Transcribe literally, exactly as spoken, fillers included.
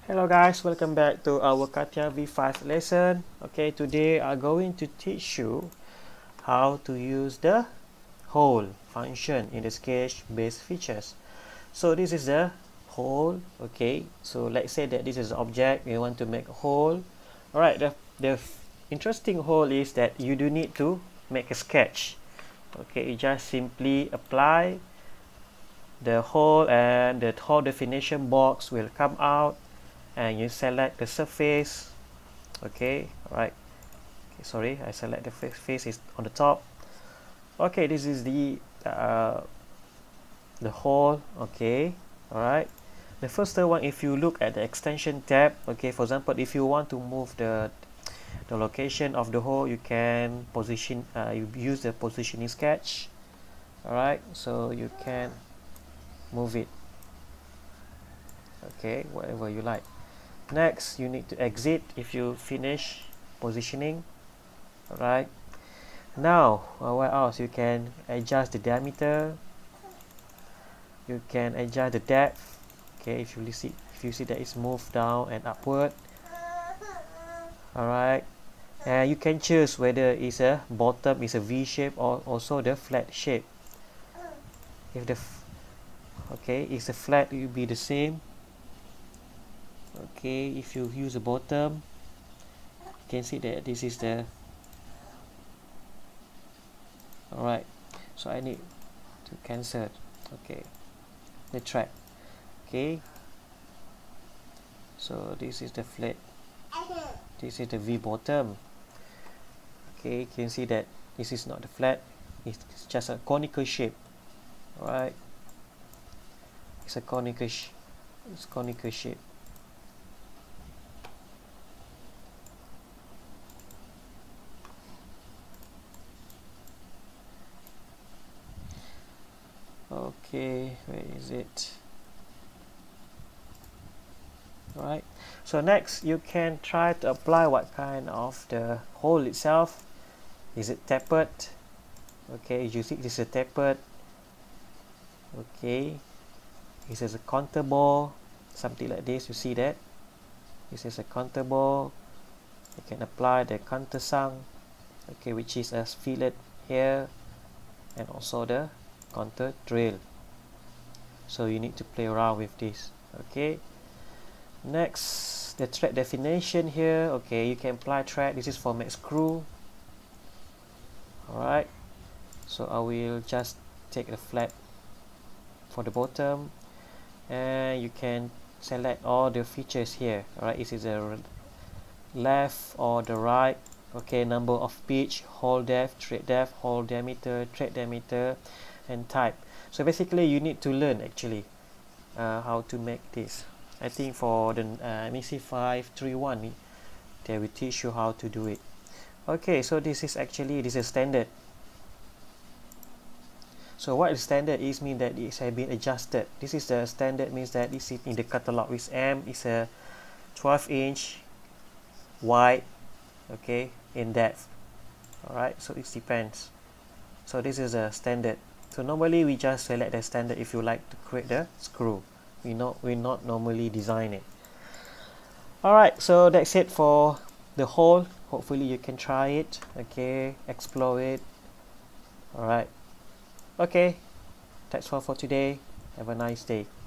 Hello guys, welcome back to our CATIA V five lesson. Okay, today I'm going to teach you how to use the hole function in the sketch base features. So this is the hole. Okay, so let's say that this is an object, we want to make a hole. Alright, the, the interesting hole is that you do need to make a sketch. Okay, you just simply apply the hole and the hole definition box will come out, and you select the surface. Okay, alright, okay, sorry, I select the face is on the top. Okay, this is the uh, the hole. Okay, alright, the first one, if you look at the extension tab, okay, for example, if you want to move the the location of the hole, you can position uh, you use the positioning sketch. Alright, so you can move it, okay, whatever you like. Next, you need to exit if you finish positioning. Alright, now uh, what else? You can adjust the diameter, you can adjust the depth. Okay, if you see if you see that it's moved down and upward. Alright, and you can choose whether it's a bottom is a V shape or also the flat shape. If the okay, it's a flat, it will be the same. Okay, if you use the bottom, you can see that this is the alright, so I need to cancel, okay, the track. Okay, so this is the flat, this is the V bottom. Okay, you can see that this is not the flat, it's just a conical shape. Alright, it's a conical sh it's conical shape. Okay, where is it? Alright, so next you can try to apply what kind of the hole itself. Is it tapered? Okay, you see this is a tapered. Okay, this is a contour bore, something like this. You see that this is a contour bore. You can apply the countersunk, okay, which is a fillet here, and also the contour drill. So you need to play around with this. Okay, next, the thread definition here. Okay, you can apply thread. This is for make screw. Alright, so I will just take the flat for the bottom, and you can select all the features here. Alright, is it the left or the right? Okay, number of pitch, hole depth, thread depth, hole diameter, thread diameter, and type. So basically you need to learn actually uh, how to make this. I think for the uh, M E C five three one they will teach you how to do it. Okay, so this is actually this is standard. So what is standard is mean that it has been adjusted. This is the standard, means that this is in the catalog, which M is a twelve inch wide, okay, in depth. Alright, so it depends. So this is a standard. So normally we just select the standard if you like to create the screw. We not we not normally design it. Alright, so that's it for the hole. Hopefully you can try it, okay, explore it. Alright, okay, that's all for today. Have a nice day.